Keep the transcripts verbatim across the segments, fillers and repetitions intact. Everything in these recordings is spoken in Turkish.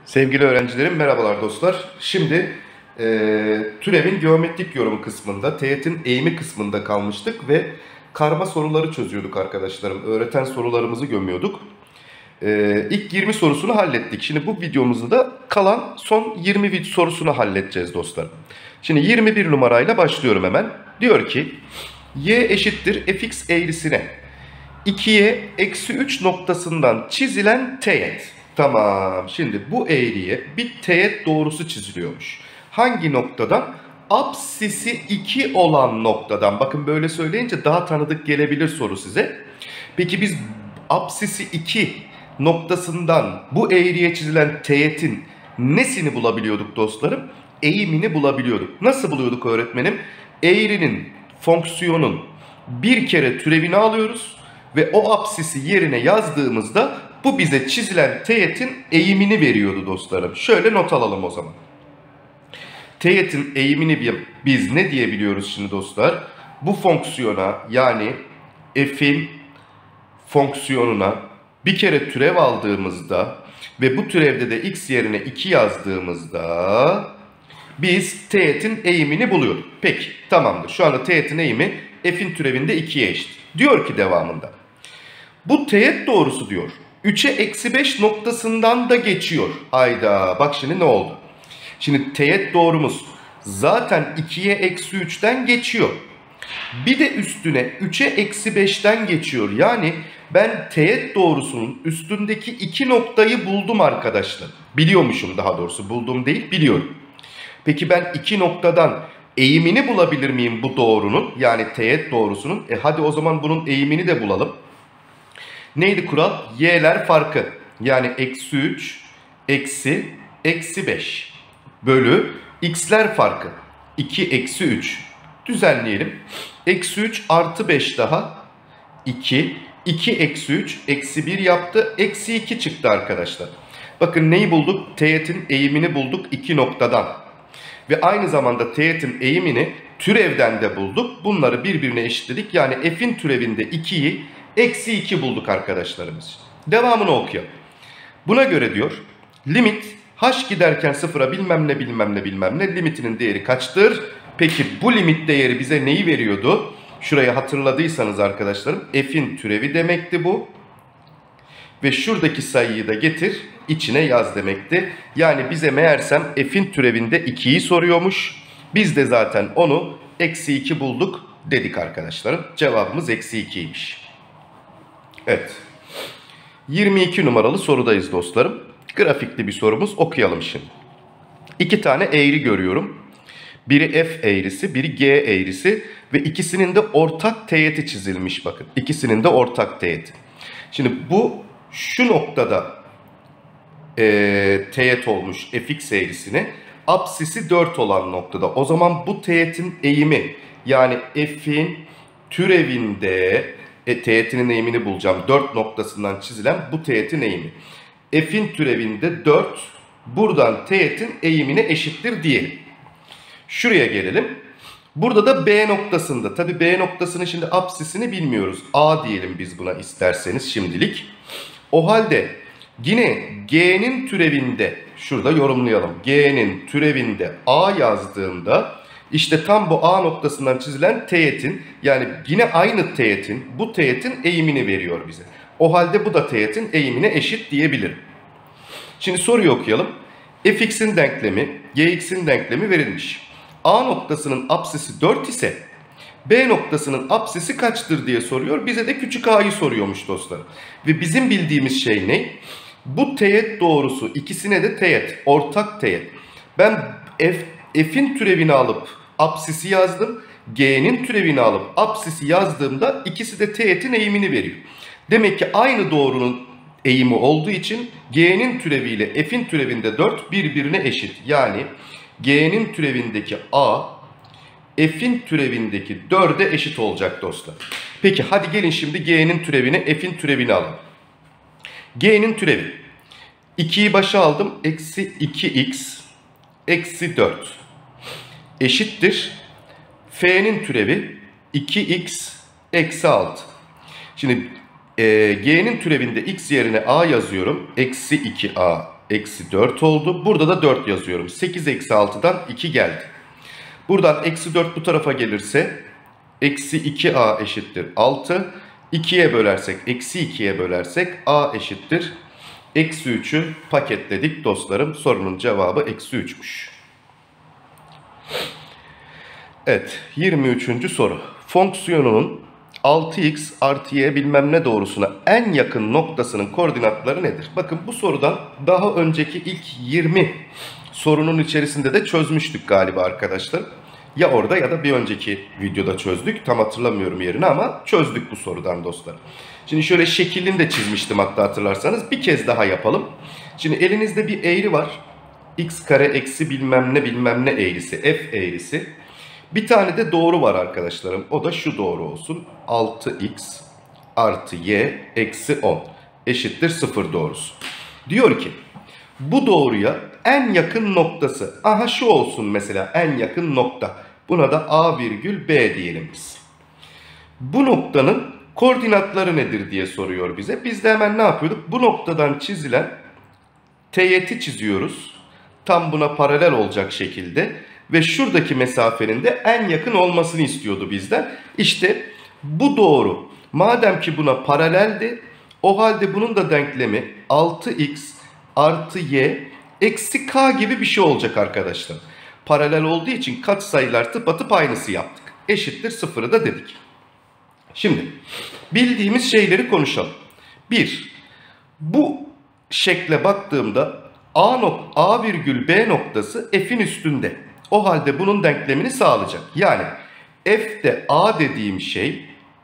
Sevgili öğrencilerim, merhabalar dostlar. Şimdi e, türevin geometrik yorumu kısmında, teğetin eğimi kısmında kalmıştık ve karma soruları çözüyorduk arkadaşlarım. Öğreten sorularımızı gömüyorduk. E, ilk yirmi sorusunu hallettik. Şimdi bu videomuzda da kalan son yirmi sorusunu halledeceğiz dostlar. Şimdi yirmi bir numarayla başlıyorum hemen. Diyor ki, y eşittir fx eğrisine ikiye eksi üç noktasından çizilen teğet. Tamam. Şimdi bu eğriye bir teğet doğrusu çiziliyormuş. Hangi noktadan? Apsisi iki olan noktadan. Bakın böyle söyleyince daha tanıdık gelebilir soru size. Peki biz apsisi iki noktasından bu eğriye çizilen teğetin nesini bulabiliyorduk dostlarım? Eğimini bulabiliyorduk. Nasıl buluyorduk öğretmenim? Eğrinin, fonksiyonun bir kere türevini alıyoruz ve o apsisi yerine yazdığımızda bu bize çizilen teğetin eğimini veriyordu dostlarım. Şöyle not alalım o zaman. Teğetin eğimini biz ne diyebiliyoruz şimdi dostlar? Bu fonksiyona, yani f'in fonksiyonuna bir kere türev aldığımızda ve bu türevde de x yerine iki yazdığımızda biz teğetin eğimini buluyorduk. Peki, tamamdır. Şu anda teğetin eğimi f'in türevinde ikiye eşit. Diyor ki devamında, bu teğet doğrusu diyor üçe eksi beş noktasından da geçiyor. Hayda, bak şimdi ne oldu? Şimdi teğet doğrumuz zaten ikiye eksi üçten geçiyor. Bir de üstüne üçe eksi beşten geçiyor. Yani ben teğet doğrusunun üstündeki iki noktayı buldum arkadaşlar. Biliyormuşum, daha doğrusu buldum değil, biliyorum. Peki ben iki noktadan eğimini bulabilir miyim bu doğrunun? Yani teğet doğrusunun. E hadi o zaman bunun eğimini de bulalım. Neydi kural? Y'ler farkı. Yani eksi üç, eksi, eksi beş. Bölü x'ler farkı. iki, eksi üç. Düzenleyelim. Eksi üç artı beş daha iki. iki eksi üç, eksi bir yaptı. Eksi iki çıktı arkadaşlar. Bakın neyi bulduk? Teğetin eğimini bulduk iki noktadan. Ve aynı zamanda teğetin eğimini türevden de bulduk. Bunları birbirine eşitledik. Yani f'in türevinde ikiyi eksi iki bulduk arkadaşlarımız. Devamını okuyalım. Buna göre diyor, limit h giderken sıfıra bilmem ne bilmem ne bilmem ne limitinin değeri kaçtır? Peki bu limit değeri bize neyi veriyordu? Şurayı hatırladıysanız arkadaşlarım, f'in türevi demekti bu. Ve şuradaki sayıyı da getir, içine yaz demekti. Yani bize meğersem f'in türevinde ikiyi soruyormuş. Biz de zaten onu eksi iki bulduk dedik arkadaşlarım. Cevabımız eksi ikiymiş. Evet. yirmi iki numaralı sorudayız dostlarım. Grafikli bir sorumuz, okuyalım şimdi. İki tane eğri görüyorum. Biri f eğrisi, biri g eğrisi ve ikisinin de ortak teğeti çizilmiş bakın. İkisinin de ortak teğeti. Şimdi bu şu noktada e, teğet olmuş fx eğrisine, apsisi dört olan noktada. O zaman bu teğetin eğimi, yani f'in türevinde e, teğetinin eğimini bulacağım. dört noktasından çizilen bu teğetin eğimi. F'in türevinde dört, buradan teğetin eğimine eşittir diyelim. Şuraya gelelim. Burada da B noktasında. Tabi B noktasını şimdi apsisini bilmiyoruz. A diyelim biz buna isterseniz şimdilik. O halde yine G'nin türevinde, şurada yorumlayalım. G'nin türevinde A yazdığımda işte tam bu A noktasından çizilen teğetin, yani yine aynı teğetin, bu teğetin eğimini veriyor bize. O halde bu da teğetin eğimine eşit diyebilirim. Şimdi soruyu okuyalım. Fx'in denklemi, Gx'in denklemi verilmiş. A noktasının apsisi dört ise B noktasının apsisi kaçtır diye soruyor. Bize de küçük a'yı soruyormuş dostlar. Ve bizim bildiğimiz şey ne? Bu teğet doğrusu, ikisine de teğet, ortak teğet. Ben f, f'in türevini alıp apsisi yazdım. G'nin türevini alıp apsisi yazdığımda ikisi de teğetin eğimini veriyor. Demek ki aynı doğrunun eğimi olduğu için G'nin türeviyle f'in türevinde dört birbirine eşit. Yani G'nin türevindeki a, f'in türevindeki dörde eşit olacak dostlar. Peki hadi gelin şimdi G'nin türevini, f'in türevini alalım. G'nin türevi. ikiyi başa aldım. Eksi iki x eksi dört. Eşittir. F'nin türevi iki x eksi altı. Şimdi e, G'nin türevinde x yerine a yazıyorum. Eksi iki a eksi dört oldu. Burada da dört yazıyorum. sekiz eksi altıdan iki geldi. Buradan eksi dört bu tarafa gelirse eksi iki a eşittir altı. ikiye bölersek, eksi ikiye bölersek a eşittir eksi üçü paketledik dostlarım. Sorunun cevabı eksi üçmüş. Evet, yirmi üçüncü soru. Fonksiyonunun altı x artı y bilmem ne doğrusuna en yakın noktasının koordinatları nedir? Bakın bu sorudan daha önceki ilk yirmi sorunun içerisinde de çözmüştük galiba arkadaşlar. Ya orada ya da bir önceki videoda çözdük. Tam hatırlamıyorum yerini ama çözdük bu sorudan dostlar. Şimdi şöyle şeklini de çizmiştim hatta hatırlarsanız. Bir kez daha yapalım. Şimdi elinizde bir eğri var. X kare eksi bilmem ne bilmem ne eğrisi. F eğrisi. Bir tane de doğru var arkadaşlarım. O da şu doğru olsun. altı x artı y eksi on eşittir sıfır doğrusu. Diyor ki bu doğruya en yakın noktası. Aha şu olsun mesela en yakın nokta. Buna da a virgül b diyelim biz. Bu noktanın koordinatları nedir diye soruyor bize. Biz de hemen ne yapıyorduk? Bu noktadan çizilen teğeti çiziyoruz. Tam buna paralel olacak şekilde. Ve şuradaki mesafenin de en yakın olmasını istiyordu bizden. İşte bu doğru. Madem ki buna paraleldi, o halde bunun da denklemi altı x artı y eksi k gibi bir şey olacak arkadaşlar. Paralel olduğu için katsayılar tıpatıp aynısı yaptık. Eşittir sıfırı da dedik. Şimdi bildiğimiz şeyleri konuşalım. bir. Bu şekle baktığımda a, nok a virgül b noktası f'in üstünde. O halde bunun denklemini sağlayacak. Yani f'de a dediğim şey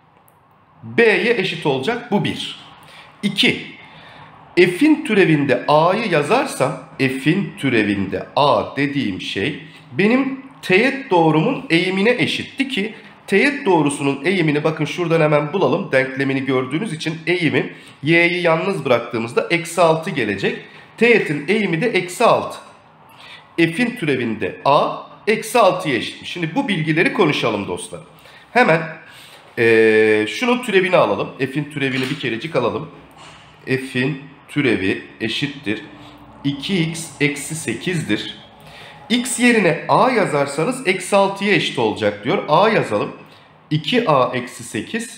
b'ye eşit olacak. Bu bir. iki. F'in türevinde a'yı yazarsam f'in türevinde a dediğim şey benim teğet doğrumun eğimine eşitti ki teğet doğrusunun eğimini bakın şuradan hemen bulalım. Denklemini gördüğünüz için eğimi y'yi yalnız bıraktığımızda eksi altı gelecek. Teğetin eğimi de eksi altı. F'in türevinde a eksi altıya eşitmiş. Şimdi bu bilgileri konuşalım dostlar. Hemen ee, şunun türevini alalım. F'in türevini bir kerecik alalım. F'in türevi eşittir iki x eksi sekiz'dir. X yerine a yazarsanız eksi altıya eşit olacak diyor. A yazalım. iki a eksi sekiz.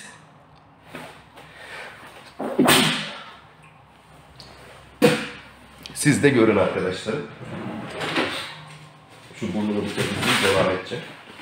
Siz de görün arkadaşlar. Şu burnumu bir temizleyip devam edecek.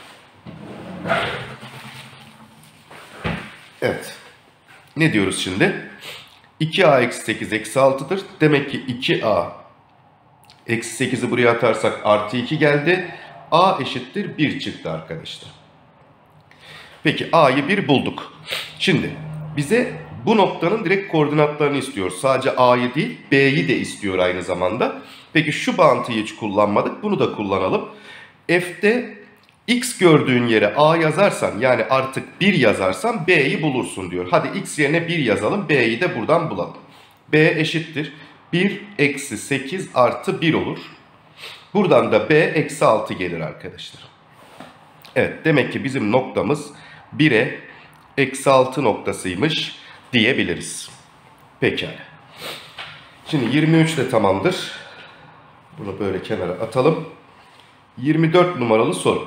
Evet. Ne diyoruz şimdi? iki a eksi sekiz eksi altı'dır. Demek ki iki a eksi sekiz'i buraya atarsak artı iki geldi. A eşittir bir çıktı arkadaşlar. Peki a'yı bir bulduk. Şimdi bize bu noktanın direkt koordinatlarını istiyor. Sadece a'yı değil b'yi de istiyor aynı zamanda. Peki şu bağıntıyı hiç kullanmadık. Bunu da kullanalım. F'de x gördüğün yere a yazarsan yani artık bir yazarsan b'yi bulursun diyor. Hadi x yerine bir yazalım. B'yi de buradan bulalım. B eşittir bir eksi sekiz artı bir olur. Buradan da b eksi altı gelir arkadaşlar. Evet demek ki bizim noktamız bire eksi altı noktasıymış diyebiliriz. Pekala. Şimdi yirmi üç de tamamdır. Bunu böyle kenara atalım. yirmi dört numaralı soru.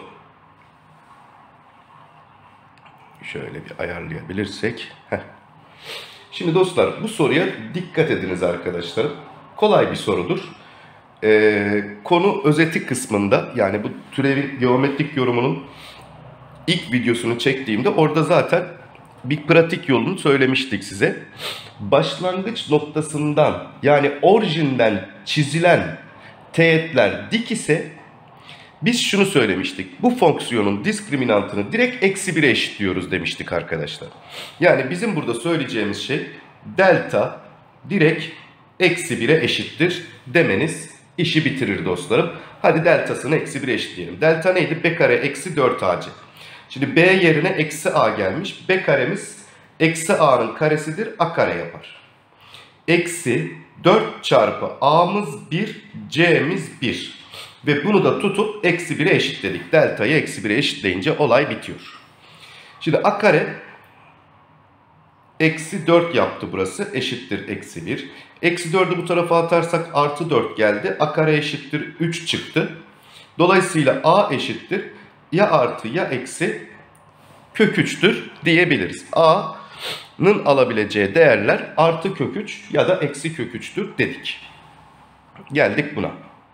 Şöyle bir ayarlayabilirsek. Heh. Şimdi dostlar bu soruya dikkat ediniz arkadaşlarım. Kolay bir sorudur. Ee, konu özeti kısmında yani bu türevin geometrik yorumunun ilk videosunu çektiğimde orada zaten bir pratik yolunu söylemiştik size. Başlangıç noktasından yani orijinden çizilen teğetler dik ise biz şunu söylemiştik. Bu fonksiyonun diskriminantını direkt eksi bire eşitliyoruz demiştik arkadaşlar. Yani bizim burada söyleyeceğimiz şey delta direkt eksi bire eşittir demeniz işi bitirir dostlarım. Hadi deltasını eksi bire eşitleyelim. Delta neydi? B kare eksi dört a c. Şimdi b yerine eksi a gelmiş. B karemiz eksi a'nın karesidir. A kare yapar. Eksi dört çarpı a'mız bir, c'miz bir. Ve bunu da tutup eksi bire eşitledik. Delta'yı eksi bire eşitleyince olay bitiyor. Şimdi a kare eksi dört yaptı burası. Eşittir eksi bir. Eksi dördü bu tarafa atarsak artı dört geldi. A kare eşittir üç çıktı. Dolayısıyla A eşittir ya artı ya eksi kök üç'tür diyebiliriz. A'nın alabileceği değerler artı kök üç ya da eksi kök üç'tür dedik. Geldik buna.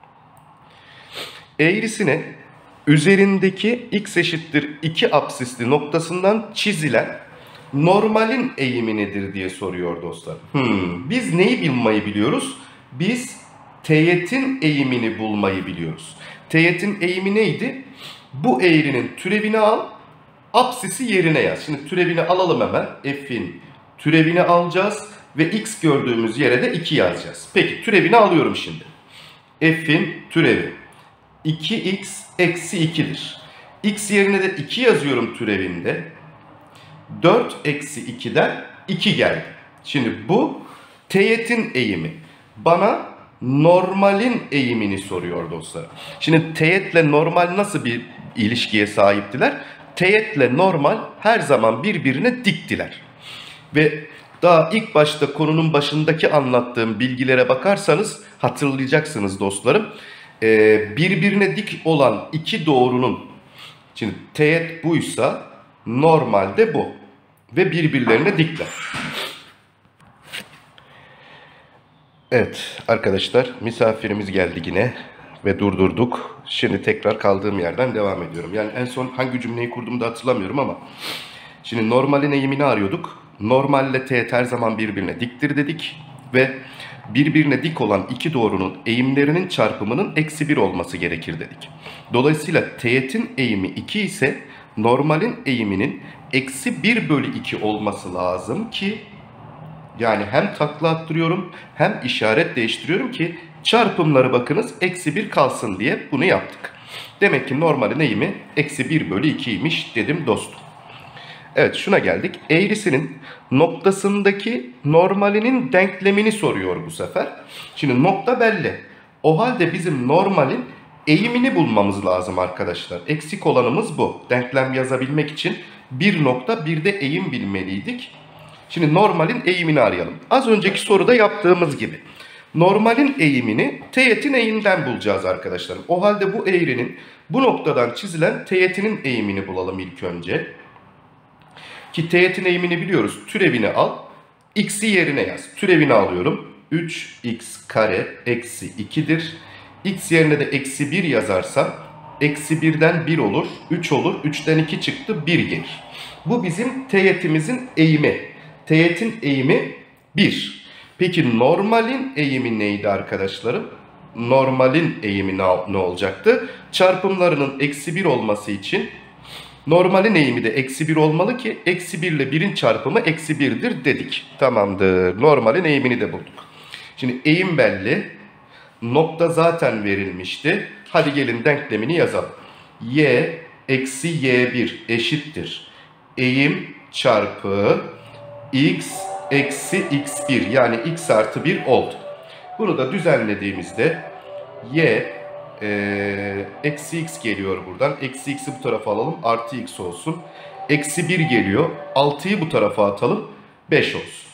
Eğrisine üzerindeki x eşittir iki apsisli noktasından çizilen normalin eğimi nedir diye soruyor dostlar. Hmm, biz neyi bulmayı biliyoruz? Biz teğetin eğimini bulmayı biliyoruz. Teğetin eğimi neydi? Bu eğrinin türevini al, apsisi yerine yaz. Şimdi türevini alalım hemen. F'in türevini alacağız ve x gördüğümüz yere de iki yazacağız. Peki türevini alıyorum şimdi. F'in türevi iki x eksi iki'dir. X yerine de iki yazıyorum türevinde. dört eksi iki'den iki geldi. Şimdi bu teğetin eğimi. Bana normalin eğimini soruyor dostlar. Şimdi teğetle normal nasıl bir ilişkiye sahiptiler? Teğetle normal her zaman birbirine diktiler. Ve daha ilk başta konunun başındaki anlattığım bilgilere bakarsanız hatırlayacaksınız dostlarım. Ee, birbirine dik olan iki doğrunun, şimdi teğet buysa normalde bu. Ve birbirlerine dikler. Evet arkadaşlar, misafirimiz geldi yine ve durdurduk. Şimdi tekrar kaldığım yerden devam ediyorum. Yani en son hangi cümleyi kurduğumu da hatırlamıyorum ama şimdi normalin eğimini arıyorduk. Normalle teğet her zaman birbirine diktir dedik ve birbirine dik olan iki doğrunun eğimlerinin çarpımının eksi bir olması gerekir dedik. Dolayısıyla teğetin eğimi iki ise normalin eğiminin eksi bir bölü iki olması lazım ki, yani hem takla attırıyorum hem işaret değiştiriyorum ki çarpımları bakınız eksi bir kalsın diye bunu yaptık. Demek ki normalin eğimi eksi bir bölü iki'ymiş dedim dostum. Evet, şuna geldik. Eğrisinin noktasındaki normalinin denklemini soruyor bu sefer. Şimdi nokta belli. O halde bizim normalin eğimini bulmamız lazım arkadaşlar. Eksik olanımız bu. Denklem yazabilmek için bir nokta bir de eğim bilmeliydik. Şimdi normalin eğimini arayalım. Az önceki soruda yaptığımız gibi. Normalin eğimini teğetin eğiminden bulacağız arkadaşlar. O halde bu eğrinin bu noktadan çizilen teğetinin eğimini bulalım ilk önce. Ki teğetin eğimini biliyoruz. Türevini al. X'i yerine yaz. Türevini alıyorum. üç x kare eksi iki'dir. X yerine de eksi bir yazarsam eksi bir'den bir olur. üç olur. üç'ten iki çıktı. bir gelir. Bu bizim teğetimizin eğimi. Teğetin eğimi bir. Peki normalin eğimi neydi arkadaşlarım? Normalin eğimi ne olacaktı? Çarpımlarının eksi bir olması için normalin eğimi de eksi bir olmalı ki eksi bir ile bir'in çarpımı eksi bir'dir dedik. Tamamdır. Normalin eğimini de bulduk. Şimdi eğim belli. Nokta zaten verilmişti. Hadi gelin denklemini yazalım. Y eksi y bir eşittir eğim çarpı x eksi x bir, yani x artı bir oldu. Bunu da düzenlediğimizde y e, eksi x geliyor buradan. Eksi x'i bu tarafa alalım. Artı x olsun. Eksi bir geliyor. altı'yı bu tarafa atalım. beş olsun.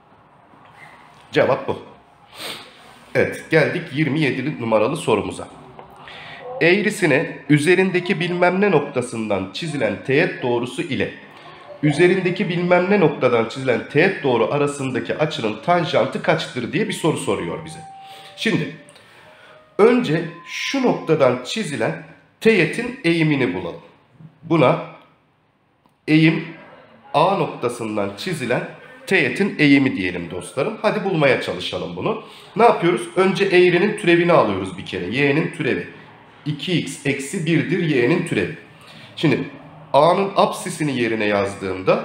Cevap bu. Evet, geldik yirmi yedi numaralı sorumuza. Eğrisine üzerindeki bilmem ne noktasından çizilen teğet doğrusu ile üzerindeki bilmem ne noktadan çizilen teğet doğru arasındaki açının tanjantı kaçtır diye bir soru soruyor bize. Şimdi önce şu noktadan çizilen teğetin eğimini bulalım. Buna eğim A noktasından çizilen teğetin eğimi diyelim dostlarım. Hadi bulmaya çalışalım bunu. Ne yapıyoruz? Önce eğrinin türevini alıyoruz bir kere. Y'nin türevi. iki x eksi bir'dir y'nin türevi. Şimdi A'nın apsisini yerine yazdığımda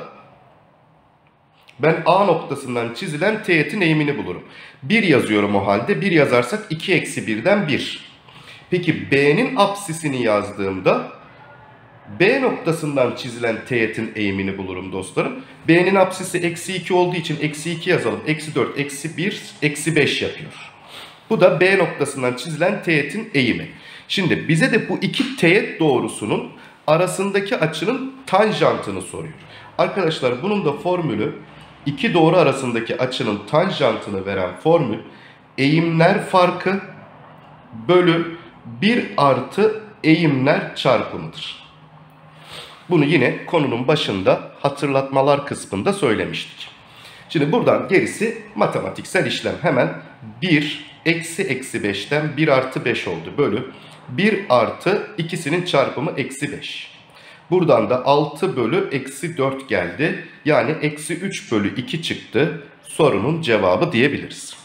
ben A noktasından çizilen teğetin eğimini bulurum. bir yazıyorum o halde. bir yazarsak iki eksi bir'den bir. Peki B'nin apsisini yazdığımda B noktasından çizilen teğetin eğimini bulurum dostlarım. B'nin apsisi eksi iki olduğu için eksi iki yazalım. Eksi dört, eksi bir, eksi beş yapıyor. Bu da B noktasından çizilen teğetin eğimi. Şimdi bize de bu iki teğet doğrusunun arasındaki açının tanjantını soruyor. Arkadaşlar bunun da formülü iki doğru arasındaki açının tanjantını veren formül eğimler farkı bölü bir artı eğimler çarpımıdır. Bunu yine konunun başında hatırlatmalar kısmında söylemiştik. Şimdi buradan gerisi matematiksel işlem. Hemen bir eksi eksi beşten bir artı beş oldu bölü bir artı ikisinin çarpımı eksi beş. Buradan da altı bölü eksi dört geldi. Yani eksi üç bölü iki çıktı. Sorunun cevabı diyebiliriz.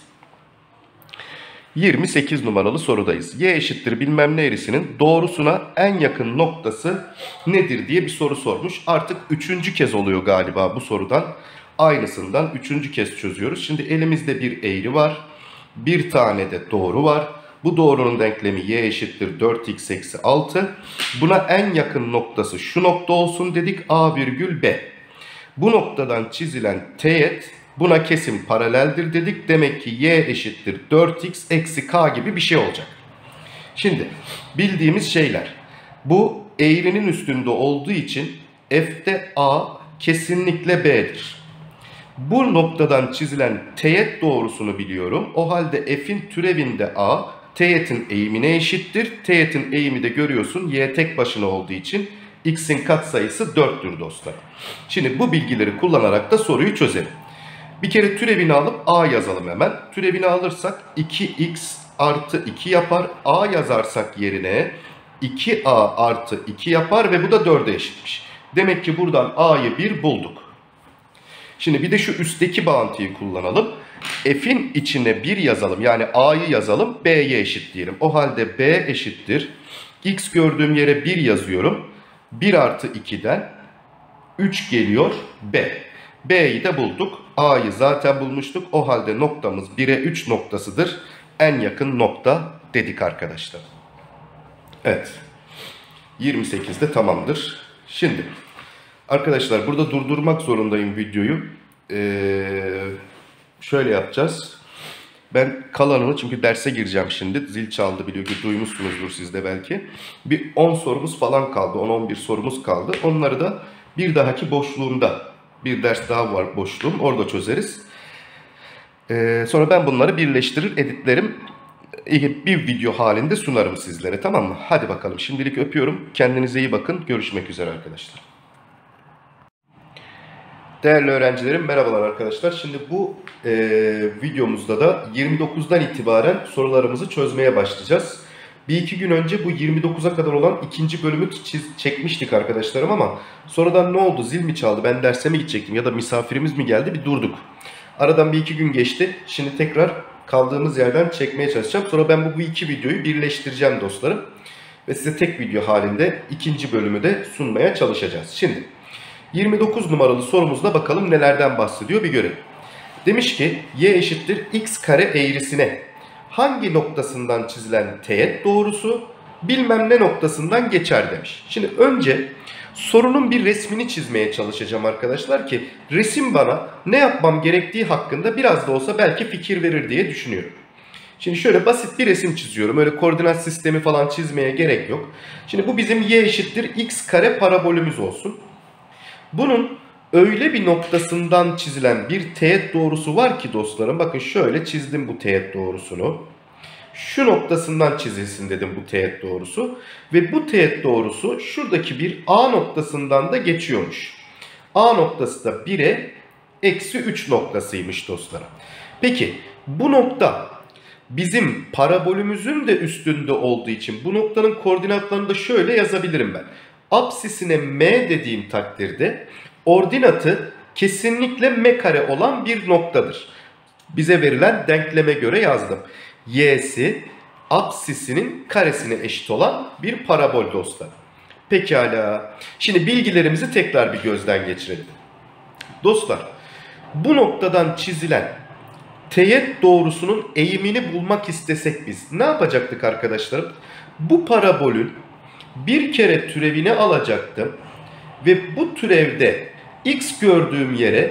yirmi sekiz numaralı sorudayız. Y eşittir bilmem ne eğrisinin doğrusuna en yakın noktası nedir diye bir soru sormuş. Artık üçüncü kez oluyor galiba bu sorudan. Aynısından üçüncü kez çözüyoruz. Şimdi elimizde bir eğri var. Bir tane de doğru var. Bu doğrunun denklemi y eşittir dört x eksi altı. Buna en yakın noktası şu nokta olsun dedik. A virgül B. Bu noktadan çizilen teğet buna kesin paraleldir dedik. Demek ki y eşittir dört x eksi k gibi bir şey olacak. Şimdi bildiğimiz şeyler. Bu eğrinin üstünde olduğu için f'de A kesinlikle B'dir. Bu noktadan çizilen teğet doğrusunu biliyorum. O halde f'in türevinde A teğetin eğimine eşittir. Teğetin eğimi de görüyorsun y tek başına olduğu için x'in katsayısı dörttür dostlar. Şimdi bu bilgileri kullanarak da soruyu çözelim. Bir kere türevini alıp A yazalım hemen. Türevini alırsak iki x artı iki yapar. A yazarsak yerine iki a artı iki yapar ve bu da dörde eşitmiş. Demek ki buradan A'yı bir bulduk. Şimdi bir de şu üstteki bağıntıyı kullanalım. F'in içine bir yazalım. Yani A'yı yazalım. B'ye eşit diyelim. O halde B eşittir. X gördüğüm yere bir yazıyorum. bir artı ikiden üç geliyor B. B'yi de bulduk. A'yı zaten bulmuştuk. O halde noktamız bire üç noktasıdır. En yakın nokta dedik arkadaşlar. Evet. yirmi sekizde tamamdır. Şimdi arkadaşlar burada durdurmak zorundayım videoyu. Ee, şöyle yapacağız. Ben kalanını, çünkü derse gireceğim şimdi. Zil çaldı, biliyor ki duymuşsunuzdur siz de belki. Bir on sorumuz falan kaldı. on on bir sorumuz kaldı. Onları da bir dahaki boşluğumda, bir ders daha var boşluğum, orada çözeriz. Ee, sonra ben bunları birleştirir, editlerim. Bir video halinde sunarım sizlere, tamam mı? Hadi bakalım, şimdilik öpüyorum. Kendinize iyi bakın. Görüşmek üzere arkadaşlar. Değerli öğrencilerim, merhabalar arkadaşlar. Şimdi bu e, videomuzda da yirmi dokuzdan itibaren sorularımızı çözmeye başlayacağız. Bir iki gün önce bu yirmi dokuza kadar olan ikinci bölümü çiz, çekmiştik arkadaşlarım ama sonradan ne oldu? Zil mi çaldı? Ben derse mi gidecektim ya da misafirimiz mi geldi? Bir durduk. Aradan bir iki gün geçti. Şimdi tekrar kaldığımız yerden çekmeye çalışacağım. Sonra ben bu, bu iki videoyu birleştireceğim dostlarım. Ve size tek video halinde ikinci bölümü de sunmaya çalışacağız. Şimdi yirmi dokuz numaralı sorumuzda bakalım nelerden bahsediyor bir görelim. Demiş ki y eşittir x kare eğrisine hangi noktasından çizilen teğet doğrusu bilmem ne noktasından geçer demiş. Şimdi önce sorunun bir resmini çizmeye çalışacağım arkadaşlar ki resim bana ne yapmam gerektiği hakkında biraz da olsa belki fikir verir diye düşünüyorum. Şimdi şöyle basit bir resim çiziyorum. Öyle koordinat sistemi falan çizmeye gerek yok. Şimdi bu bizim y eşittir x kare parabolümüz olsun. Bunun öyle bir noktasından çizilen bir teğet doğrusu var ki dostlarım. Bakın şöyle çizdim bu teğet doğrusunu. Şu noktasından çizilsin dedim bu teğet doğrusu. Ve bu teğet doğrusu şuradaki bir A noktasından da geçiyormuş. A noktası da bire eksi üç noktasıymış dostlarım. Peki bu nokta bizim parabolümüzün de üstünde olduğu için bu noktanın koordinatlarını da şöyle yazabilirim ben. Apsisine M dediğim takdirde ordinatı kesinlikle M kare olan bir noktadır. Bize verilen denkleme göre yazdım. Y'si apsisinin karesine eşit olan bir parabol dostlar. Pekala. Şimdi bilgilerimizi tekrar bir gözden geçirelim. Dostlar, bu noktadan çizilen teğet doğrusunun eğimini bulmak istesek biz ne yapacaktık arkadaşlarım? Bu parabolün bir kere türevini alacaktım ve bu türevde x gördüğüm yere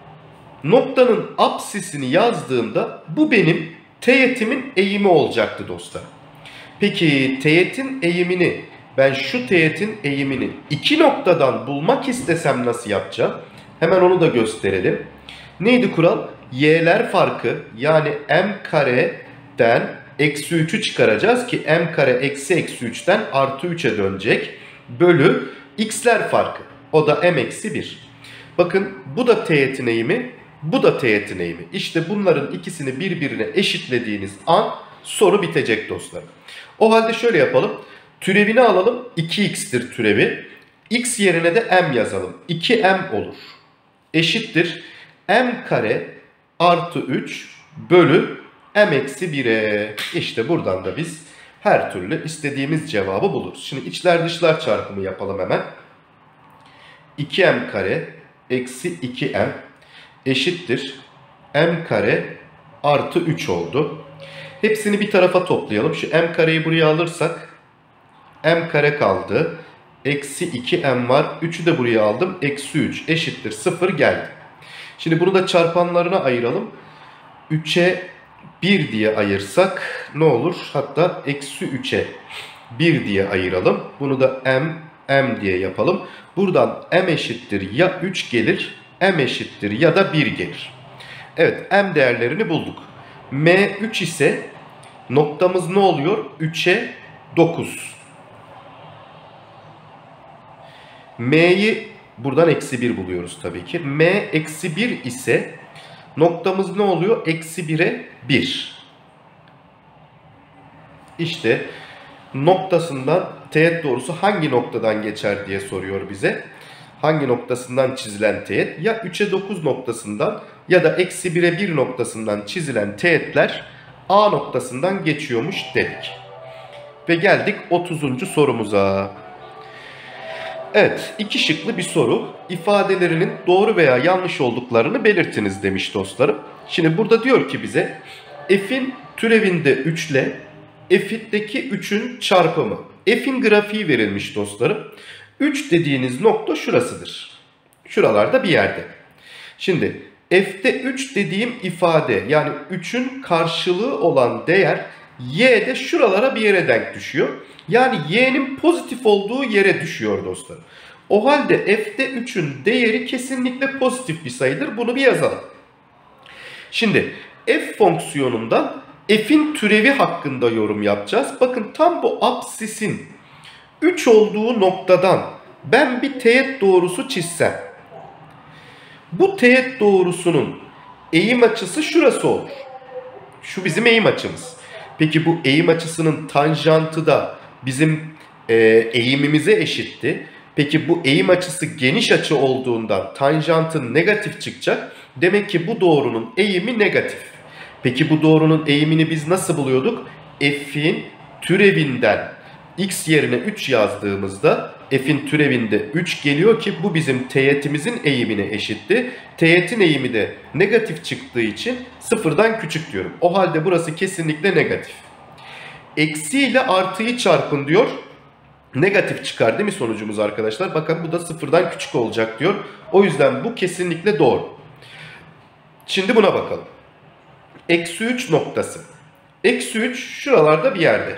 noktanın apsisini yazdığımda bu benim teğetimin eğimi olacaktı dostlar. Peki teğetin eğimini, ben şu teğetin eğimini iki noktadan bulmak istesem nasıl yapacağım? Hemen onu da gösterelim. Neydi kural? Y'ler farkı, yani m kareden eksi üçü çıkaracağız ki m kare eksi eksi üçten artı üçe dönecek. Bölü x'ler farkı. O da m eksi bir. Bakın bu da teğetin eğimi, bu da teğetin eğimi. İşte bunların ikisini birbirine eşitlediğiniz an soru bitecek dostlar. O halde şöyle yapalım. Türevini alalım. iki x'tir türevi. X yerine de m yazalım. iki m olur. Eşittir. M kare artı üç bölü m eksi bire. İşte buradan da biz her türlü istediğimiz cevabı buluruz. Şimdi içler dışlar çarpımı yapalım hemen. iki m kare eksi iki m eşittir. M kare artı üç oldu. Hepsini bir tarafa toplayalım. Şu m kareyi buraya alırsak m kare kaldı. Eksi iki m var. üçü de buraya aldım. Eksi üç eşittir sıfır geldi. Şimdi bunu da çarpanlarına ayıralım. üçe bir diye ayırsak ne olur? Hatta eksi üçe bir diye ayıralım. Bunu da m, m diye yapalım. Buradan m eşittir ya üç gelir, m eşittir ya da bir gelir. Evet, m değerlerini bulduk. M üç ise noktamız ne oluyor? üçe dokuz. M'yi buradan eksi bir buluyoruz tabii ki. M eksi bir ise noktamız ne oluyor? Eksi bire bir. İşte noktasından teğet doğrusu hangi noktadan geçer diye soruyor bize. Hangi noktasından çizilen teğet? Ya üçe dokuz noktasından ya da eksi bire bir noktasından çizilen teğetler A noktasından geçiyormuş dedik. Ve geldik otuzuncu sorumuza. Evet, iki şıklı bir soru. İfadelerinin doğru veya yanlış olduklarını belirtiniz demiş dostlarım. Şimdi burada diyor ki bize f'in türevinde üç ile f'deki üçün çarpımı. F'in grafiği verilmiş dostlarım. üç dediğiniz nokta şurasıdır. Şuralarda bir yerde. Şimdi f'de üç dediğim ifade, yani üçün karşılığı olan değer y'de şuralara bir yere denk düşüyor. Yani y'nin pozitif olduğu yere düşüyor dostlar. O halde f'de üçün değeri kesinlikle pozitif bir sayıdır. Bunu bir yazalım. Şimdi f fonksiyonundan f'in türevi hakkında yorum yapacağız. Bakın tam bu apsisin üç olduğu noktadan ben bir teğet doğrusu çizsem. Bu teğet doğrusunun eğim açısı şurası olur. Şu bizim eğim açımız. Peki bu eğim açısının tanjantı da bizim e, eğimimize eşitti. Peki bu eğim açısı geniş açı olduğundan tanjantın negatif çıkacak. Demek ki bu doğrunun eğimi negatif. Peki bu doğrunun eğimini biz nasıl buluyorduk? F'in türevinden x yerine üç yazdığımızda f'in türevinde üç geliyor ki bu bizim teğetimizin eğimine eşitti. Teğetin eğimi de negatif çıktığı için sıfırdan küçük diyorum. O halde burası kesinlikle negatif. Eksi ile artıyı çarpın diyor. Negatif çıkar değil mi sonucumuz arkadaşlar? Bakın bu da sıfırdan küçük olacak diyor. O yüzden bu kesinlikle doğru. Şimdi buna bakalım. Eksi üç noktası. Eksi üç şuralarda bir yerde.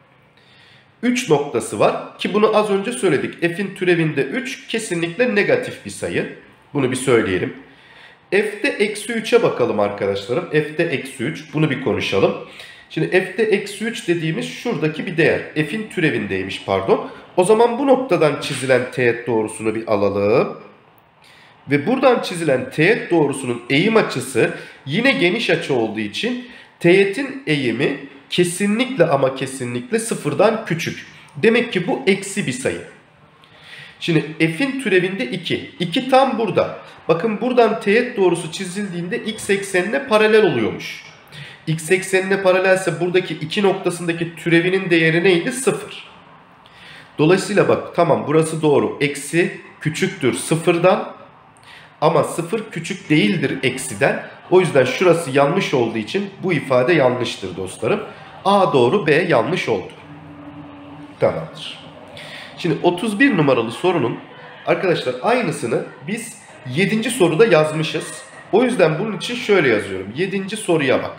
üç noktası var ki bunu az önce söyledik. F'in türevinde üç kesinlikle negatif bir sayı. Bunu bir söyleyelim. F'de eksi üçe bakalım arkadaşlarım. F'de eksi üç. Bunu bir konuşalım. Şimdi f'de eksi üç dediğimiz şuradaki bir değer. F'in türevindeymiş pardon. O zaman bu noktadan çizilen teğet doğrusunu bir alalım. Ve buradan çizilen teğet doğrusunun eğim açısı yine geniş açı olduğu için teğetin eğimi kesinlikle ama kesinlikle sıfırdan küçük. Demek ki bu eksi bir sayı. Şimdi f'in türevinde iki. iki tam burada. Bakın buradan teğet doğrusu çizildiğinde x eksenine paralel oluyormuş. X eksenine paralelse buradaki iki noktasındaki türevinin değeri neydi? sıfır. Dolayısıyla bak tamam burası doğru. Eksi küçüktür sıfırdan. Ama sıfır küçük değildir eksiden. O yüzden şurası yanlış olduğu için bu ifade yanlıştır dostlarım. A doğru, B yanlış oldu. Tamamdır. Şimdi otuz bir numaralı sorunun arkadaşlar aynısını biz yedinci soruda yazmışız. O yüzden bunun için şöyle yazıyorum. yedinci soruya bak.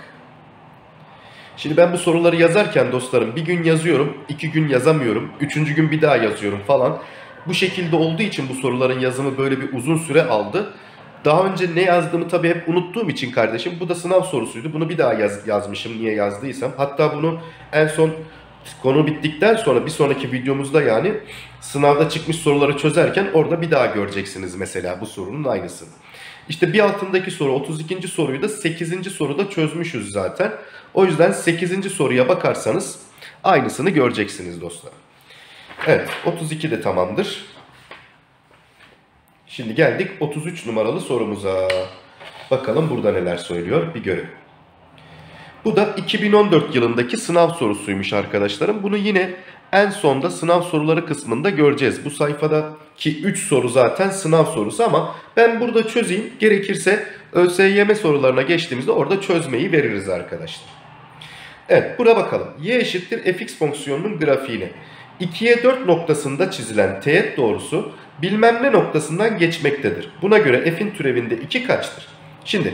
Şimdi ben bu soruları yazarken dostlarım bir gün yazıyorum, iki gün yazamıyorum, üçüncü gün bir daha yazıyorum falan. Bu şekilde olduğu için bu soruların yazımı böyle bir uzun süre aldı. Daha önce ne yazdığımı tabii hep unuttuğum için kardeşim, bu da sınav sorusuydu. Bunu bir daha yaz, yazmışım niye yazdıysam. Hatta bunu en son konu bittikten sonra bir sonraki videomuzda, yani sınavda çıkmış soruları çözerken orada bir daha göreceksiniz mesela bu sorunun aynısını. İşte bir altındaki soru otuz ikinci soruyu da sekizinci soruda çözmüşüz zaten. O yüzden sekizinci soruya bakarsanız aynısını göreceksiniz dostlar. Evet, otuz iki de tamamdır. Şimdi geldik otuz üç numaralı sorumuza. Bakalım burada neler söylüyor, bir görelim. Bu da iki bin on dört yılındaki sınav sorusuymuş arkadaşlarım. Bunu yine en sonda sınav soruları kısmında göreceğiz. Bu sayfadaki üç soru zaten sınav sorusu ama ben burada çözeyim. Gerekirse ÖSYM sorularına geçtiğimizde orada çözmeyi veririz arkadaşlar. Evet, buna bakalım. Y eşittir fx fonksiyonunun grafiğine. ikiye dört noktasında çizilen teğet doğrusu bilmem ne noktasından geçmektedir. Buna göre f'in türevinde iki kaçtır? Şimdi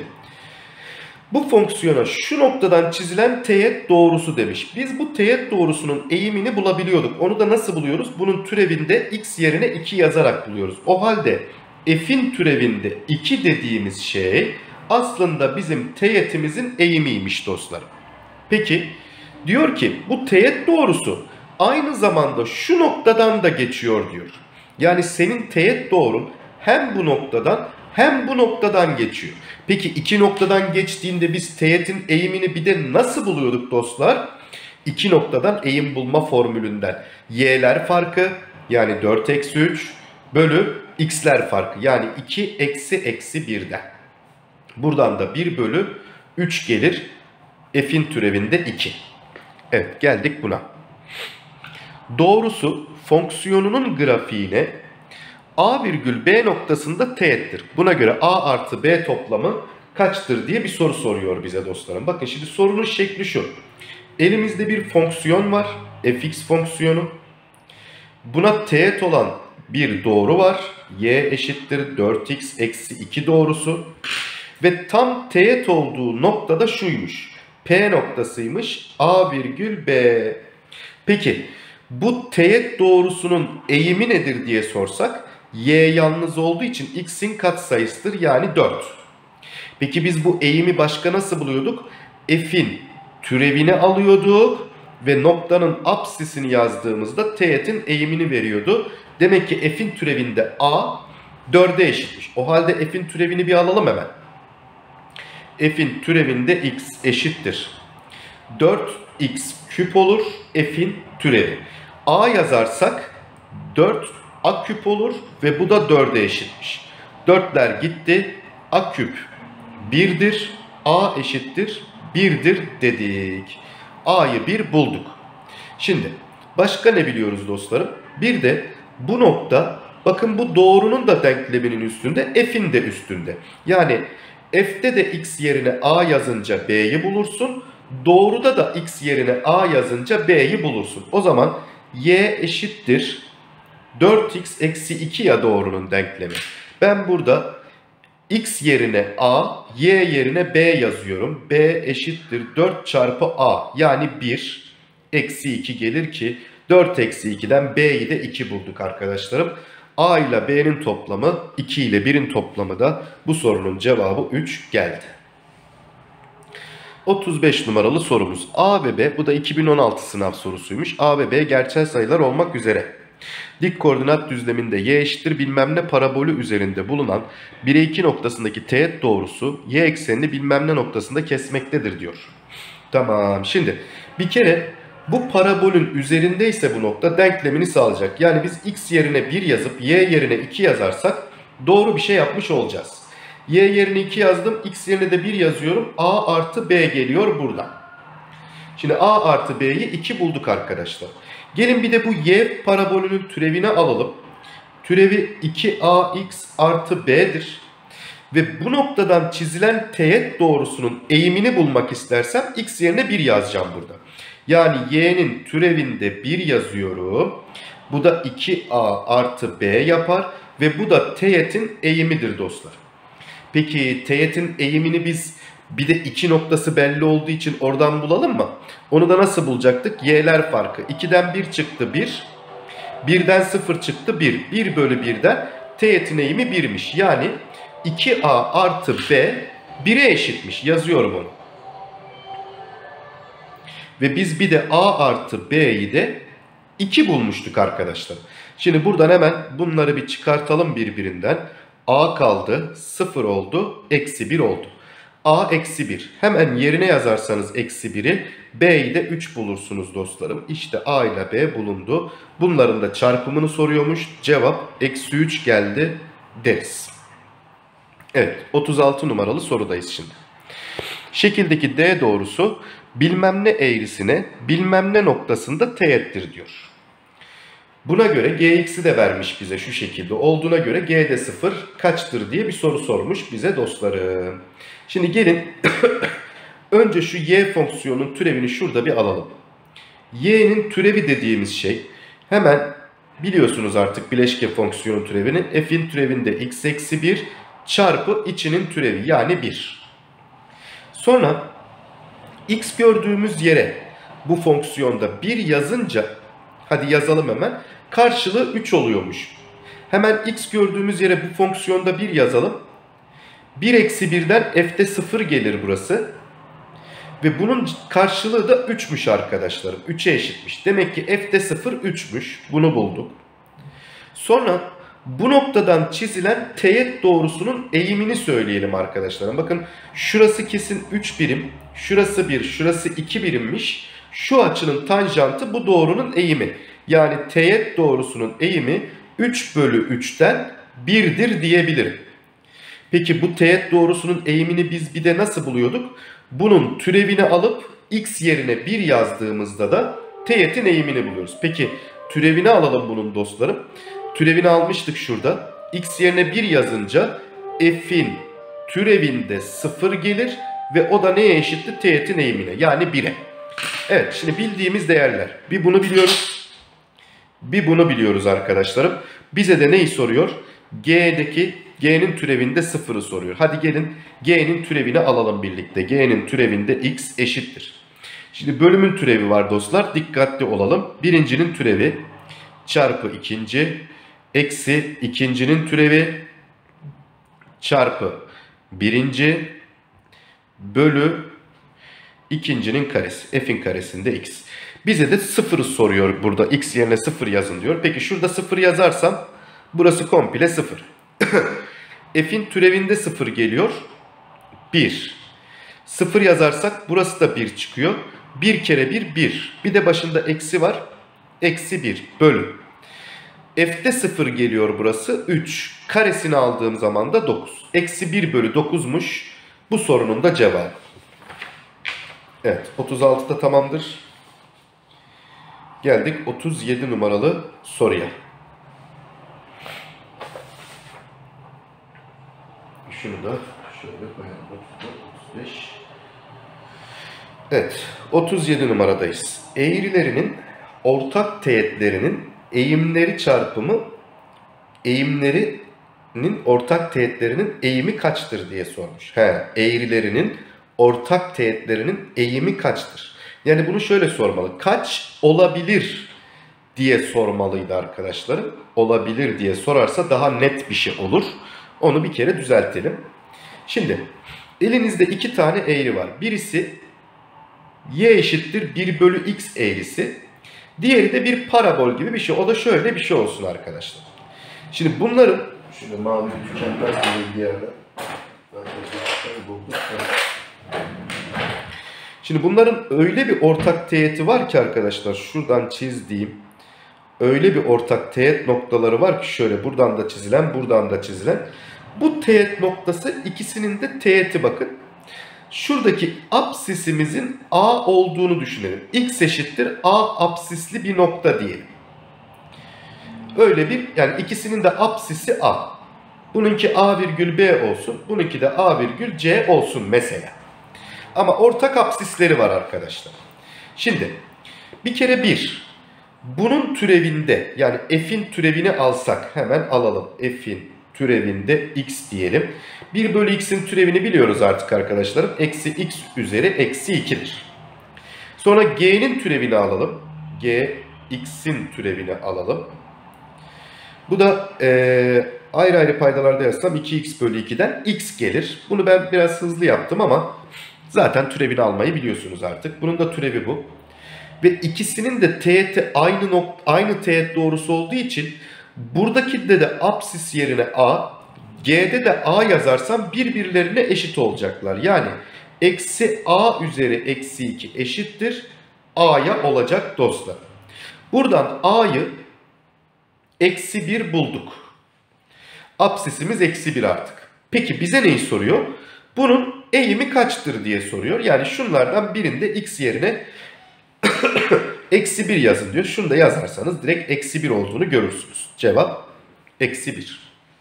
bu fonksiyona şu noktadan çizilen teğet doğrusu demiş. Biz bu teğet doğrusunun eğimini bulabiliyorduk. Onu da nasıl buluyoruz? Bunun türevinde x yerine iki yazarak buluyoruz. O halde f'in türevinde iki dediğimiz şey aslında bizim teğetimizin eğimiymiş dostlarım. Peki diyor ki bu teğet doğrusu aynı zamanda şu noktadan da geçiyor diyor. Yani senin teğet doğrun hem bu noktadan hem bu noktadan geçiyor. Peki iki noktadan geçtiğinde biz teğetin eğimini bir de nasıl buluyorduk dostlar? İki noktadan eğim bulma formülünden. Y'ler farkı yani dört eksi üç bölü x'ler farkı yani iki eksi eksi birden. Buradan da bir bölü üç gelir. F'in türevinde iki. Evet, geldik buna. Doğrusu fonksiyonunun grafiğine A virgül B noktasında teğettir. Buna göre A artı B toplamı kaçtır diye bir soru soruyor bize dostlarım. Bakın şimdi sorunun şekli şu. Elimizde bir fonksiyon var. Fx fonksiyonu. Buna teğet olan bir doğru var. Y eşittir dört x eksi iki doğrusu. Ve tam teğet olduğu noktada şuymuş. P noktasıymış. A virgül B. Peki bu teğet doğrusunun eğimi nedir diye sorsak, y yalnız olduğu için x'in katsayısıdır yani dört. Peki biz bu eğimi başka nasıl buluyorduk? F'in türevini alıyorduk ve noktanın apsisini yazdığımızda teğetin eğimini veriyordu. Demek ki f'in türevinde a dörde eşitmiş. O halde f'in türevini bir alalım hemen. F'in türevinde x eşittir dört x küp olur f'in türevi. A yazarsak dört a küp olur ve bu da dörde eşitmiş. dörtler gitti. A küp birdir. A eşittir birdir dedik. A'yı bir bulduk. Şimdi başka ne biliyoruz dostlarım? Bir de bu nokta, bakın bu doğrunun da denkleminin üstünde, f'in de üstünde. Yani f'te de x yerine a yazınca b'yi bulursun. Doğruda da x yerine a yazınca b'yi bulursun. O zaman y eşittir dört x eksi iki ya doğrunun denklemi. Ben burada x yerine a, y yerine b yazıyorum. B eşittir dört çarpı a yani bir eksi iki gelir ki dört eksi ikiden b'yi de iki bulduk arkadaşlarım. A ile b'nin toplamı iki ile birin toplamı da bu sorunun cevabı üç geldi. otuz beş numaralı sorumuz. A ve B, bu da iki bin on altı sınav sorusuymuş. A ve B gerçel sayılar olmak üzere dik koordinat düzleminde y eşittir bilmem ne parabolü üzerinde bulunan bire iki noktasındaki teğet doğrusu y eksenini bilmem ne noktasında kesmektedir diyor. Tamam, şimdi bir kere bu parabolün üzerindeyse bu nokta denklemini sağlayacak. Yani biz x yerine bir yazıp y yerine iki yazarsak doğru bir şey yapmış olacağız. Y yerine iki yazdım, x yerine de bir yazıyorum. A artı b geliyor buradan. Şimdi a artı b'yi iki bulduk arkadaşlar. Gelin bir de bu y parabolünün türevini alalım. Türevi iki a x artı b'dir. Ve bu noktadan çizilen teğet doğrusunun eğimini bulmak istersem x yerine bir yazacağım burada. Yani y'nin türevinde bir yazıyorum. Bu da iki a artı b yapar. Ve bu da teğetin eğimidir dostlar. Peki teğetin eğimini biz bir de iki noktası belli olduğu için oradan bulalım mı? Onu da nasıl bulacaktık? Y'ler farkı. ikiden bir çıktı bir. birden sıfır çıktı bir. bir bölü birden teğetin eğimi birmiş. Yani iki a artı b bire eşitmiş. Yazıyorum onu. Ve biz bir de a artı b'yi de iki bulmuştuk arkadaşlar. Şimdi buradan hemen bunları bir çıkartalım birbirinden. A kaldı, sıfır oldu, eksi bir oldu. A eksi bir. Hemen yerine yazarsanız eksi biri, B'yi de üç bulursunuz dostlarım. İşte A ile B bulundu. Bunların da çarpımını soruyormuş. Cevap eksi üç geldi deriz. Evet, otuz altı numaralı sorudayız şimdi. Şekildeki D doğrusu bilmem ne eğrisine bilmem ne noktasında teğettir diyor. Buna göre gx'i de vermiş bize şu şekilde olduğuna göre g'de sıfır kaçtır diye bir soru sormuş bize dostlarım. Şimdi gelin önce şu y fonksiyonun türevini şurada bir alalım. Y'nin türevi dediğimiz şey hemen biliyorsunuz artık bileşke fonksiyonun türevini. F'in türevinde x eksi bir çarpı içinin türevi yani bir. Sonra x gördüğümüz yere bu fonksiyonda bir yazınca hadi yazalım hemen. Karşılığı üç oluyormuş. Hemen x gördüğümüz yere bu fonksiyonda bir yazalım. bir eksi birden f'de sıfır gelir burası. Ve bunun karşılığı da üçmüş arkadaşlarım. üçe eşitmiş. Demek ki f'de sıfır üçmüş. Bunu bulduk. Sonra bu noktadan çizilen teğet doğrusunun eğimini söyleyelim arkadaşlarım. Bakın şurası kesin üç birim. Şurası bir, şurası iki birimmiş. Şu açının tanjantı bu doğrunun eğimi. Yani teğet doğrusunun eğimi üç bölü üçten birdir diyebilirim. Peki bu teğet doğrusunun eğimini biz bir de nasıl buluyorduk? Bunun türevini alıp x yerine bir yazdığımızda da teğetin eğimini buluyoruz. Peki türevini alalım bunun dostlarım. Türevini almıştık şurada. X yerine bir yazınca f'in türevinde sıfır gelir ve o da neye eşittir? Teğetin eğimine yani bire. Evet, şimdi bildiğimiz değerler. Bir bunu biliyoruz. Bir bunu biliyoruz arkadaşlarım. Bize de neyi soruyor? G'deki G'nin türevinde sıfırı soruyor. Hadi gelin G'nin türevini alalım birlikte. G'nin türevinde x eşittir. Şimdi bölümün türevi var dostlar. Dikkatli olalım. Birincinin türevi çarpı ikinci eksi ikincinin türevi çarpı birinci bölü ikincinin karesi. F'in karesinde x. Bize de sıfırı soruyor burada. X yerine sıfır yazın diyor. Peki şurada sıfır yazarsam burası komple sıfır. F'in türevinde sıfır geliyor. bir. sıfır yazarsak burası da bir çıkıyor. bir kere bir, bir. Bir de başında eksi var. Eksi bir bölü. F'de sıfır geliyor burası. üç. Karesini aldığım zaman da dokuz. Eksi bir bölü dokuzmuş. Bu sorunun da cevabı. Evet. otuz altıda tamamdır. Geldik otuz yedi numaralı soruya. Şunu da şöyle koyalım. otuz dört, otuz beş. Evet. otuz yedi numaradayız. Eğrilerinin ortak teğetlerinin eğimleri çarpımı eğimlerinin ortak teğetlerinin eğimi kaçtır diye sormuş. He, eğrilerinin ortak teğetlerinin eğimi kaçtır? Yani bunu şöyle sormalı. Kaç olabilir diye sormalıydı arkadaşlarım. Olabilir diye sorarsa daha net bir şey olur. Onu bir kere düzeltelim. Şimdi elinizde iki tane eğri var. Birisi y eşittir bir bölü x eğrisi. Diğeri de bir parabol gibi bir şey. O da şöyle bir şey olsun arkadaşlar. Şimdi bunların şöyle mavi üçgenler bir yerde. Şimdi bunların öyle bir ortak teğeti var ki arkadaşlar şuradan çizdiğim öyle bir ortak teğet noktaları var ki şöyle buradan da çizilen buradan da çizilen. Bu teğet noktası ikisinin de teğeti bakın. Şuradaki apsisimizin A olduğunu düşünelim. X eşittir A apsisli bir nokta diyelim. Öyle bir yani ikisinin de apsisi A. Bununki A virgül B olsun. Bununki de A virgül C olsun mesela. Ama ortak apsisleri var arkadaşlar. Şimdi bir kere bir. Bunun türevinde yani f'in türevini alsak hemen alalım. F'in türevinde x diyelim. bir bölü x'in türevini biliyoruz artık arkadaşlarım. Eksi x üzeri eksi iki'dir. Sonra g'nin türevini alalım. G x'in türevini alalım. Bu da e, Ayrı ayrı paydalarda yazsam iki x bölü iki'den x gelir. Bunu ben biraz hızlı yaptım ama zaten türevini almayı biliyorsunuz artık. Bunun da türevi bu. Ve ikisinin de teğeti aynı nokta, aynı teğet doğrusu olduğu için buradakinde de apsis yerine a, G'de de a yazarsam birbirlerine eşit olacaklar. Yani eksi a üzeri eksi iki eşittir a'ya olacak dostlar. Buradan a'yı eksi bir bulduk. Apsisimiz eksi bir artık. Peki bize neyi soruyor? Bunun eğimi kaçtır diye soruyor. Yani şunlardan birinde x yerine eksi bir yazın diyor. Şunu da yazarsanız direkt eksi bir olduğunu görürsünüz. Cevap eksi bir.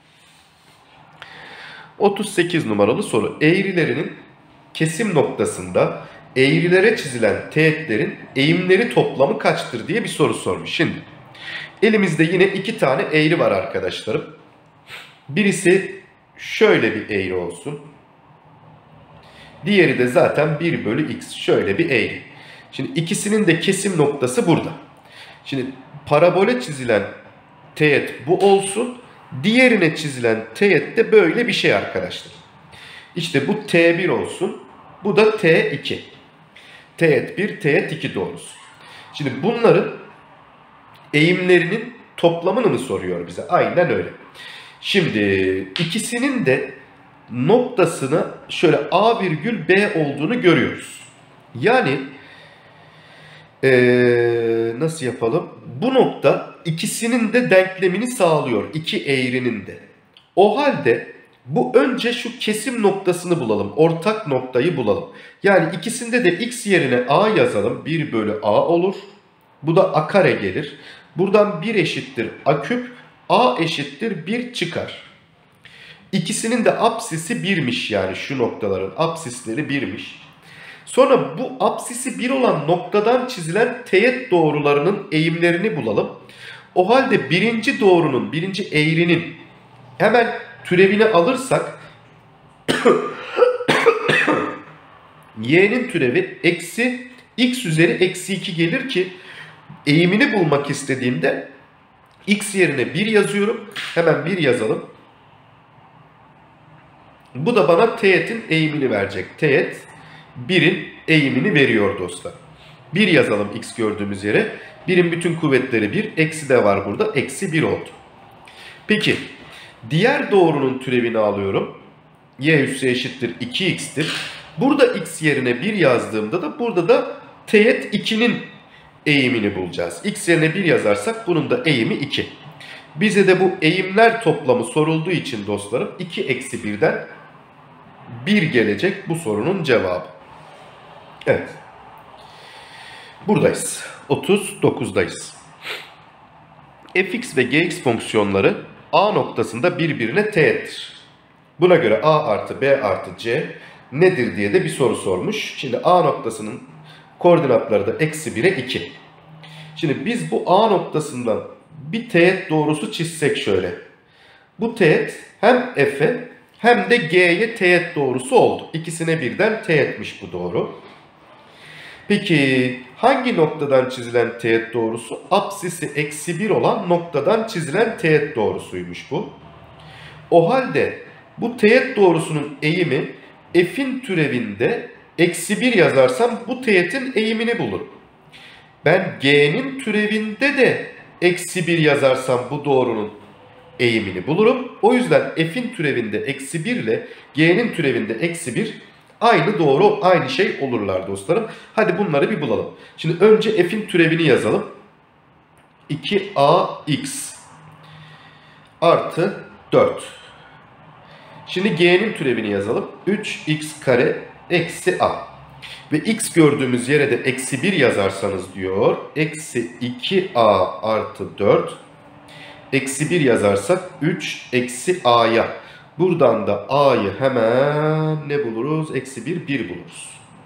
otuz sekiz numaralı soru. Eğrilerinin kesim noktasında eğrilere çizilen teğetlerin eğimleri toplamı kaçtır diye bir soru sormuş. Şimdi elimizde yine iki tane eğri var arkadaşlarım. Birisi şöyle bir eğri olsun. Diğeri de zaten bir bölü x. Şöyle bir eğri. Şimdi ikisinin de kesim noktası burada. Şimdi parabole çizilen teğet bu olsun. Diğerine çizilen teğet de böyle bir şey arkadaşlar. İşte bu T bir olsun. Bu da T iki. Teğet bir, teğet iki doğrusu. Şimdi bunların eğimlerinin toplamını mı soruyor bize? Aynen öyle. Şimdi ikisinin de noktasına şöyle A virgül B olduğunu görüyoruz. Yani ee, nasıl yapalım? Bu nokta ikisinin de denklemini sağlıyor. İki eğrinin de. O halde bu önce şu kesim noktasını bulalım. Ortak noktayı bulalım. Yani ikisinde de x yerine a yazalım. bir bölü a olur. Bu da a kare gelir. Buradan bir eşittir a küp. A eşittir bir çıkar. İkisinin de apsisi birmiş yani şu noktaların apsisleri birmiş. Sonra bu apsisi bir olan noktadan çizilen teğet doğrularının eğimlerini bulalım. O halde birinci doğrunun, birinci eğrinin hemen türevini alırsak y'nin türevi eksi x üzeri eksi iki gelir ki eğimini bulmak istediğimde x yerine bir yazıyorum. Hemen bir yazalım. Bu da bana teğetin eğimini verecek. Teğet birin eğimini veriyor dostlar. bir yazalım x gördüğümüz yere. birin bütün kuvvetleri bir. Eksi de var burada. Eksi bir oldu. Peki diğer doğrunun türevini alıyorum. Y üssü eşittir iki x'tir. Burada x yerine bir yazdığımda da burada da teğet ikinin eğimini bulacağız. X yerine bir yazarsak bunun da eğimi iki. Bize de bu eğimler toplamı sorulduğu için dostlarım iki eksi birden bir gelecek bu sorunun cevabı. Evet. Buradayız. otuz dokuzdayız. Fx ve gx fonksiyonları A noktasında birbirine teğettir. Buna göre A artı B artı C nedir diye de bir soru sormuş. Şimdi A noktasının koordinatları da eksi bire iki. Şimdi biz bu A noktasından bir teğet doğrusu çizsek şöyle. Bu teğet hem F'e hem de G'ye teğet doğrusu oldu. İkisine birden teğetmiş bu doğru. Peki hangi noktadan çizilen teğet doğrusu? Apsisi eksi bir olan noktadan çizilen teğet doğrusuymuş bu. O halde bu teğet doğrusunun eğimi f'in türevinde eksi bir yazarsam bu teğetin eğimini bulurum. Ben g'nin türevinde de eksi bir yazarsam bu doğrunun eğimini bulurum. O yüzden f'in türevinde eksi bir ile g'nin türevinde eksi bir aynı doğru, aynı şey olurlar dostlarım. Hadi bunları bir bulalım. Şimdi önce f'in türevini yazalım. iki a x artı dört. Şimdi g'nin türevini yazalım. üç x kare eksi a. Ve x gördüğümüz yere de eksi bir yazarsanız diyor. Eksi iki a artı dört. Eksi bir yazarsak üç eksi a'ya. Buradan da a'yı hemen ne buluruz? Eksi bir, bir buluruz.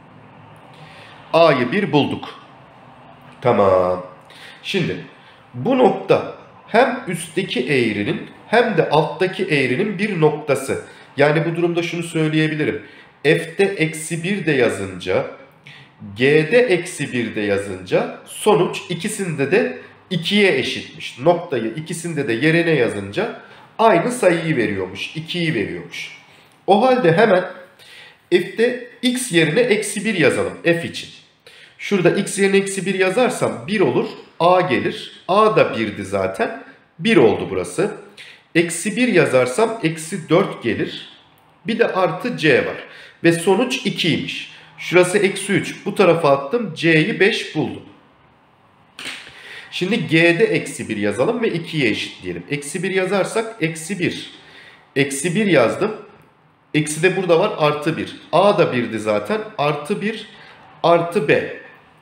A'yı bir bulduk. Tamam. Şimdi bu nokta hem üstteki eğrinin hem de alttaki eğrinin bir noktası. Yani bu durumda şunu söyleyebilirim. F'de eksi bir de yazınca, G'de eksi bir de yazınca sonuç ikisinde de ikiye eşitmiş. Noktayı ikisinde de yerine yazınca aynı sayıyı veriyormuş. ikiyi veriyormuş. O halde hemen f'de x yerine eksi bir yazalım f için. Şurada x yerine eksi bir yazarsam bir olur. A gelir. A da birdi zaten. bir oldu burası. Eksi bir yazarsam eksi dört gelir. Bir de artı c var. Ve sonuç ikiymiş. Şurası eksi üç. Bu tarafa attım. C'yi beş buldum. Şimdi G'de eksi bir yazalım ve ikiye eşitleyelim. Eksi bir yazarsak eksi bir. Eksi bir yazdım. Eksi de burada var, artı bir. A da birdi zaten. Artı bir artı B.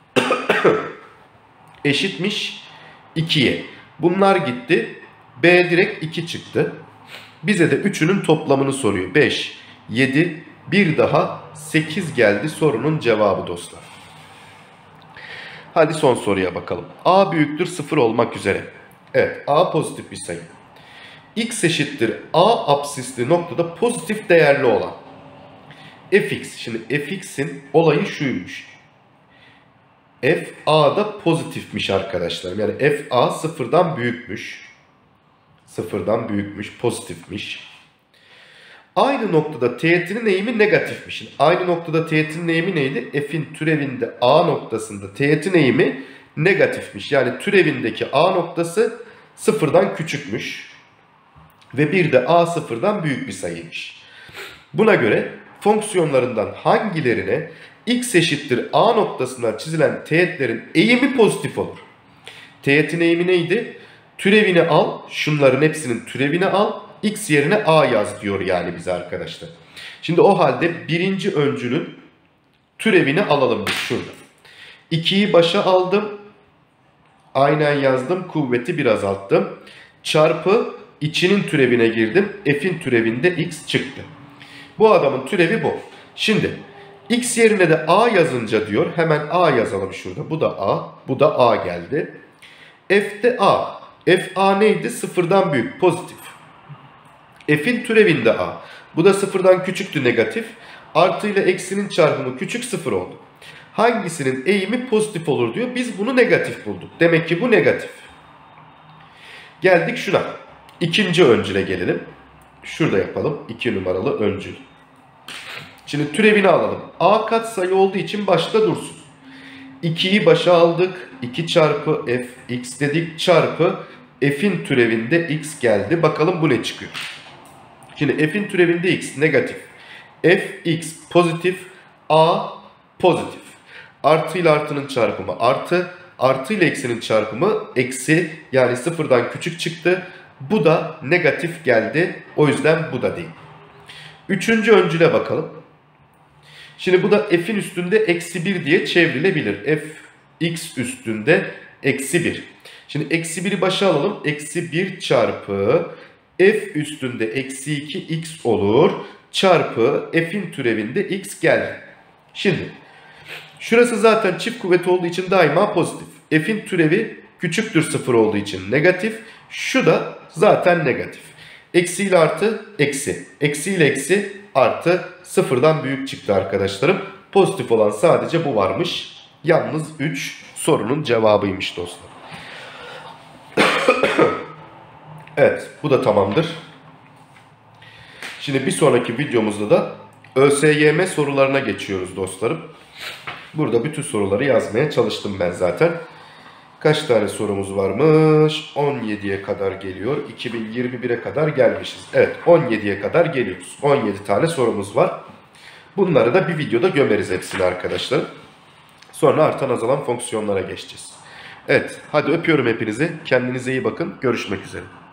Eşitmiş ikiye. Bunlar gitti. B direkt iki çıktı. Bize de üçünün toplamını soruyor. beş, yedi, bir daha sekiz geldi sorunun cevabı dostlar. Hadi son soruya bakalım. A büyüktür sıfır olmak üzere. Evet, A pozitif bir sayı. X eşittir A apsisli noktada pozitif değerli olan fx. Şimdi fx'in olayı şuymuş. F A'da pozitifmiş arkadaşlarım. Yani f A sıfırdan büyükmüş. Sıfırdan büyükmüş, pozitifmiş. Aynı noktada teğetinin eğimi negatifmiş. Şimdi aynı noktada teğetinin eğimi neydi? F'in türevinde A noktasında teğetin eğimi negatifmiş. Yani türevindeki A noktası sıfırdan küçükmüş. Ve bir de A sıfırdan büyük bir sayıymış. Buna göre fonksiyonlarından hangilerine x eşittir A noktasından çizilen teğetlerin eğimi pozitif olur? Teğetin eğimi neydi? Türevini al, şunların hepsinin türevini al, x yerine A yaz diyor yani bize arkadaşlar. Şimdi o halde birinci öncülün türevini alalım biz şurada. ikiyi başa aldım, aynen yazdım, kuvveti bir azalttım. Çarpı içinin türevine girdim, f'in türevinde x çıktı. Bu adamın türevi bu. Şimdi x yerine de A yazınca diyor, hemen A yazalım şurada. Bu da A, bu da A geldi. F'de A. F A neydi? Sıfırdan büyük, pozitif. F'in türevinde A. Bu da sıfırdan küçüktü, negatif. Artı ile eksinin çarpımı küçük, sıfır oldu. Hangisinin eğimi pozitif olur diyor. Biz bunu negatif bulduk. Demek ki bu negatif. Geldik şuna. İkinci öncüle gelelim. Şurada yapalım. iki numaralı öncül. Şimdi türevini alalım. A katsayı olduğu için başta dursun. ikiyi başa aldık. iki çarpı f x dedik. Çarpı f'in türevinde x geldi. Bakalım bu ne çıkıyor. Şimdi f'in türevinde x negatif. Fx pozitif. A pozitif. Artı ile artının çarpımı artı. Artı ile eksinin çarpımı eksi. Yani sıfırdan küçük çıktı. Bu da negatif geldi. O yüzden bu da değil. Üçüncü öncüle bakalım. Şimdi bu da f'in üstünde eksi bir diye çevrilebilir. F x üstünde eksi bir. Şimdi eksi biri başa alalım. Eksi bir çarpı f üstünde eksi iki x olur. Çarpı f'in türevinde x geldi. Şimdi şurası zaten çift kuvvet olduğu için daima pozitif. F'in türevi küçüktür sıfır olduğu için negatif. Şu da zaten negatif. Eksi ile artı eksi. Eksi ile eksi artı sıfırdan büyük çıktı arkadaşlarım. Pozitif olan sadece bu varmış. Yalnız üç sorunun cevabıymış dostlar. Evet, bu da tamamdır. Şimdi bir sonraki videomuzda da ÖSYM sorularına geçiyoruz dostlarım. Burada bütün soruları yazmaya çalıştım ben zaten. Kaç tane sorumuz varmış? on yediye kadar geliyor. iki bin yirmi bire kadar gelmişiz. Evet, on yediye kadar geliyoruz. on yedi tane sorumuz var. Bunları da bir videoda gömeriz hepsini arkadaşlar. Sonra artan azalan fonksiyonlara geçeceğiz. Evet, hadi öpüyorum hepinizi. Kendinize iyi bakın. Görüşmek üzere.